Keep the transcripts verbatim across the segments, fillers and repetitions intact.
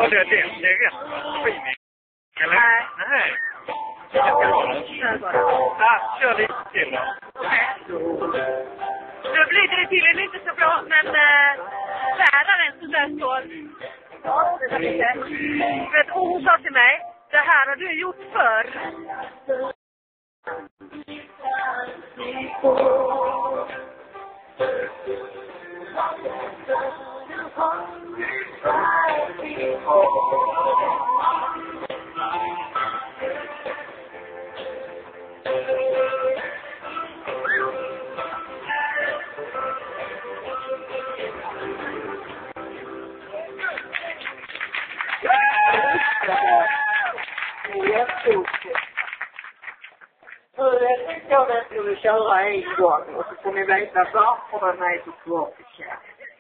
Ja, det är det. Det är rätt. Skivning. Eller? Nej. Nej. Kör bara. Ja, kör lite till då. Nu blir det tydligen inte så bra, men äh, läraren som där står vet, och hon sa till mig, det här har du gjort förr. Nu jag tänkte jag att jag skulle köra en gång och så får ni veta varför den är så svår att köra.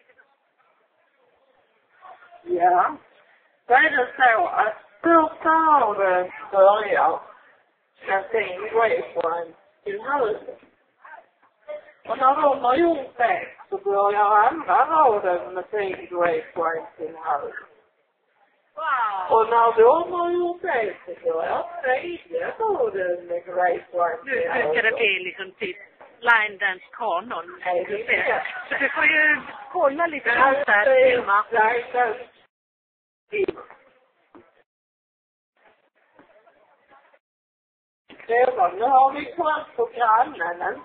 Ja. Då är det så att första raden börjar med sin refrän till höger. Och när de har gjort det så börjar andra raden med sin refrän till höger. Wow. Och när de har gjort det så börjar tredje raden med refrän Nu till höger. ska det bli liksom typ Linedance kanon. Nej, det är det. Så du får ju kolla lite Men sånt där filma. Linedance. Redan, nu har vi kommit på grannen.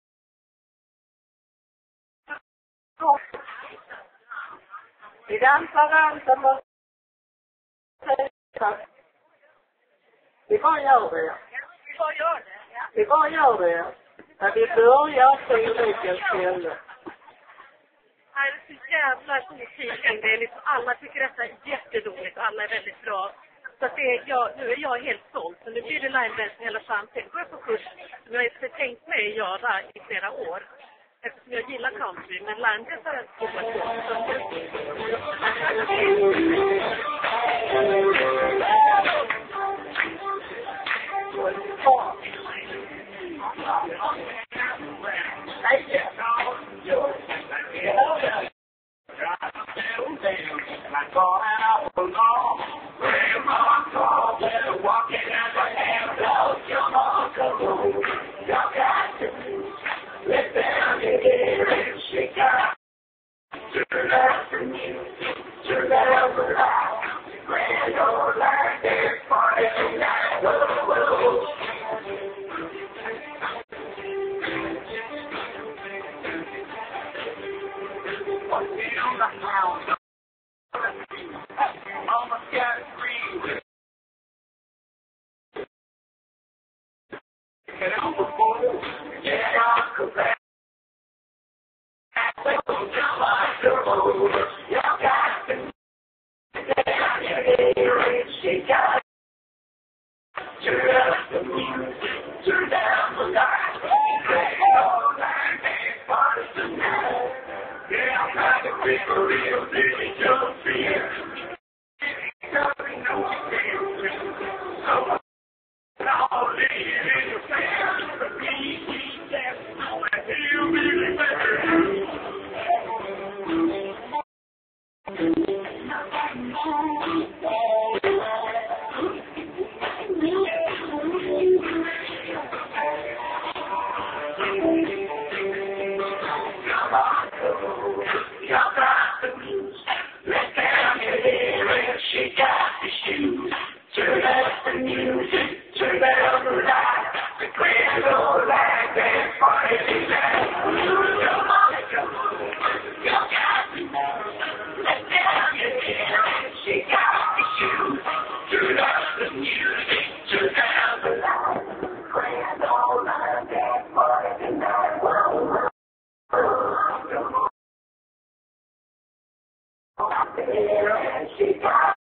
Vi dansar, dansar, dansar. Vi bara gör det. Vi bara gör det. Vi bara gör det. När vi börjar på olika ställen. Nej, det är så jävla musiken. Det är liksom, alla tycker detta är jätteroligt och alla är väldigt bra. Så att det är, jag, nu är jag helt såld. Så nu blir det Linedance hela framtiden. Går jag på kurs som jag inte tänkt mig göra i flera år. Eftersom jag gillar country. Men Linedance har jag provat Yeah, I'm not a big real, big, just fear.